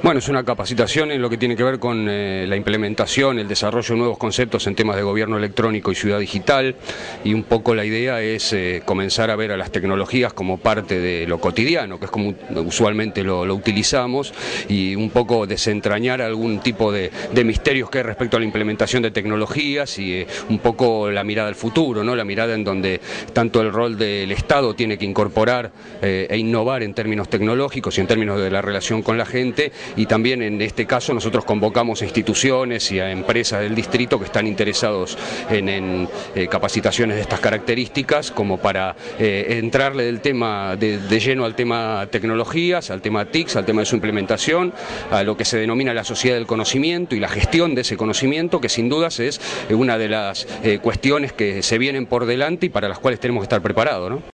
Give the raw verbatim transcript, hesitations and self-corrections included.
Bueno, es una capacitación en lo que tiene que ver con eh, la implementación, el desarrollo de nuevos conceptos en temas de gobierno electrónico y ciudad digital, y un poco la idea es eh, comenzar a ver a las tecnologías como parte de lo cotidiano, que es como usualmente lo, lo utilizamos, y un poco desentrañar algún tipo de, de misterios que hay respecto a la implementación de tecnologías y eh, un poco la mirada al futuro, ¿no? La mirada en donde tanto el rol del Estado tiene que incorporar eh, e innovar en términos tecnológicos y en términos de la relación con la gente. Y también en este caso nosotros convocamos a instituciones y a empresas del distrito que están interesados en, en eh, capacitaciones de estas características, como para eh, entrarle del tema de, de lleno al tema tecnologías, al tema T I Cs, al tema de su implementación, a lo que se denomina la sociedad del conocimiento y la gestión de ese conocimiento, que sin dudas es una de las eh, cuestiones que se vienen por delante y para las cuales tenemos que estar preparados, ¿no?